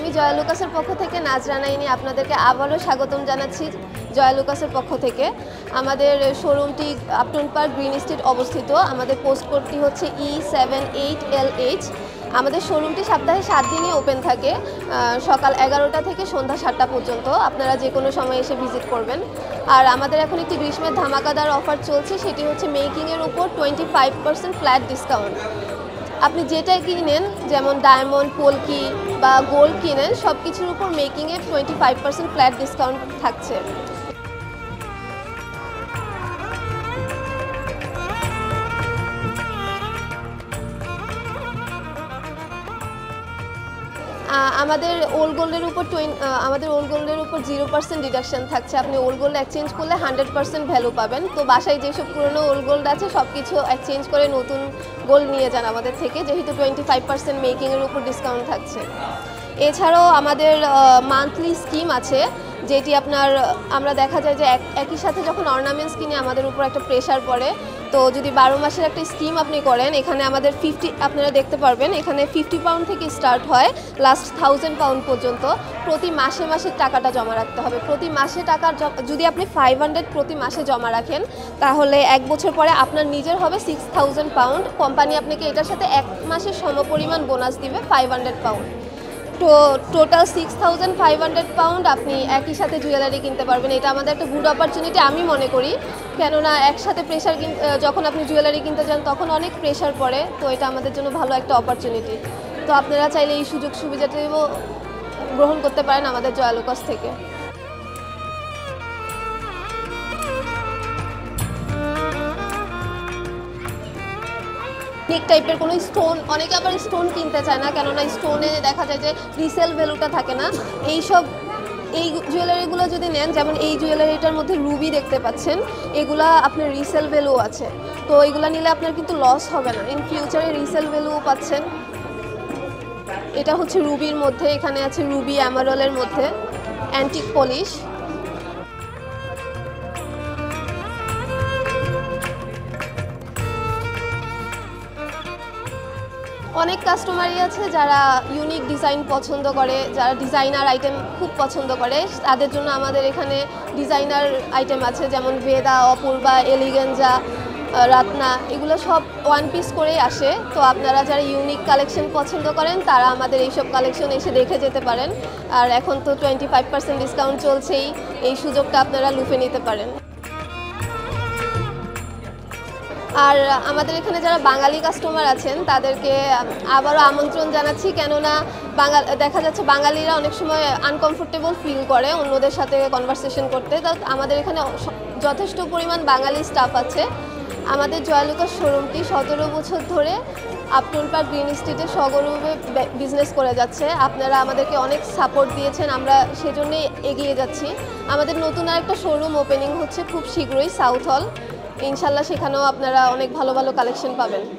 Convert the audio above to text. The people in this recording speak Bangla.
আমি জয়া লুকাসের পক্ষ থেকে নাজরা নাইনি আপনাদেরকে আবারও স্বাগতম জানাচ্ছি জয়া লুকাসের পক্ষ থেকে। আমাদের শোরুমটি আপটন পার্ক গ্রিন স্ট্রিট অবস্থিত। আমাদের পোস্ট কোডটি হচ্ছে E78LH। আমাদের শোরুমটি সপ্তাহে 7 দিনই ওপেন থাকে, সকাল 11টা থেকে সন্ধ্যা 7টা পর্যন্ত। আপনারা যে কোনো সময় এসে ভিজিট করবেন। আর আমাদের এখন একটি গ্রীষ্মের ধামাকাদার অফার চলছে, সেটি হচ্ছে মেকিংয়ের উপর 25% ফ্ল্যাট ডিসকাউন্ট। আপনি যেটা কিনেন, যেমন ডায়মন্ড, পোলকি বা গোল্ড কিনেন, সব কিছুর উপর মেকিংয়ে 25% ফ্ল্যাট ডিসকাউন্ট থাকছে। আমাদের ওল্ড গোল্ডের উপর 0% ডিডাকশন থাকছে। আপনি ওল্ড গোল্ড এক্সচেঞ্জ করলে 100% ভ্যালু পাবেন। তো বাসায় যেসব পুরনো ওল্ড গোল্ড আছে সব কিছু এক্সচেঞ্জ করে নতুন গোল্ড নিয়ে যান আমাদের থেকে, যেহেতু 25% মেকিংয়ের উপর ডিসকাউন্ট থাকছে। এছাড়াও আমাদের মান্থলি স্কিম আছে, যেটি আমরা দেখা যায় যে একই সাথে যখন অর্নামেন্টস কিনে আমাদের উপর একটা প্রেশার পড়ে। তো যদি 12 মাসের একটা স্কিম আপনি করেন, এখানে আমাদের আপনারা দেখতে পারবেন, এখানে 50 পাউন্ড থেকে স্টার্ট হয় লাস্ট 1000 পাউন্ড পর্যন্ত। প্রতি মাসে মাসে টাকাটা জমা রাখতে হবে। প্রতি মাসে যদি আপনি 500 প্রতি মাসে জমা রাখেন, তাহলে 1 বছর পরে আপনার নিজের হবে 6000 পাউন্ড। কোম্পানি আপনাকে এটার সাথে 1 মাসের সমপরিমাণ বোনাস দিবে 500 পাউন্ড। তো টোটাল 6500 পাউন্ড আপনি একই সাথে জুয়েলারি কিনতে পারবেন। এটা আমাদের একটা গুড অপরচুনিটি আমি মনে করি, কেননা একসাথে যখন আপনি জুয়েলারি কিনতে যান তখন অনেক প্রেশার পড়ে। তো এটা আমাদের জন্য ভালো একটা অপরচুনিটি। তো আপনারা চাইলে এই সুযোগ সুবিধাটিও গ্রহণ করতে পারেন আমাদের জয়া লুকাস থেকে। নেক টাইপের কোনো স্টোন, অনেকে আবার স্টোন কিনতে চায় না, কেননা স্টোনে দেখা যায় যে রিসেল ভ্যালুটা থাকে না। এই জুয়েলারিগুলো যদি নেন, যেমন এই জুয়েলারিটার মধ্যে রুবি দেখতে পাচ্ছেন, এগুলা আপনার রিসেল ভ্যালু আছে। তো এগুলা নিলে আপনার কিন্তু লস হবে না, ইন ফিউচারে রিসেল ভ্যালুও পাচ্ছেন। এটা হচ্ছে রুবির মধ্যে, এখানে আছে রুবি এমারলের মধ্যে অ্যান্টিক পলিশ। অনেক কাস্টমারই আছে যারা ইউনিক ডিজাইন পছন্দ করে, যারা ডিজাইনার আইটেম খুব পছন্দ করে, তাদের জন্য আমাদের এখানে ডিজাইনার আইটেম আছে, যেমন ভেদা, অপূর্বা, এলিগেঞ্জা, রাত্না, এগুলো সব 1 পিস করেই আসে। তো আপনারা যারা ইউনিক কালেকশন পছন্দ করেন তারা আমাদের এইসব কালেকশন এসে দেখে যেতে পারেন। আর এখন তো 25% ডিসকাউন্ট চলছেই, এই সুযোগটা আপনারা লুফে নিতে পারেন। আর আমাদের এখানে যারা বাঙালি কাস্টমার আছেন তাদেরকে আবারও আমন্ত্রণ জানাচ্ছি, কেননা দেখা যাচ্ছে বাঙালিরা অনেক সময় আনকমফোর্টেবল ফিল করে অন্যদের সাথে কনভারসেশন করতে। তো আমাদের এখানে যথেষ্ট পরিমাণ বাঙালি স্টাফ আছে। আমাদের জয়া লুকাস শোরুমটি 17 বছর ধরে আপটন পার্ক গ্রিন স্ট্রিটে সগর্বে বিজনেস করে যাচ্ছে। আপনারা আমাদেরকে অনেক সাপোর্ট দিয়েছেন, আমরা সেজন্যই এগিয়ে যাচ্ছি। আমাদের নতুন আরেকটা শোরুম ওপেনিং হচ্ছে খুব শীঘ্রই সাউথ হল, ইনশাল্লাহ সেখানেও আপনারা অনেক ভালো ভালো কালেকশন পাবেন।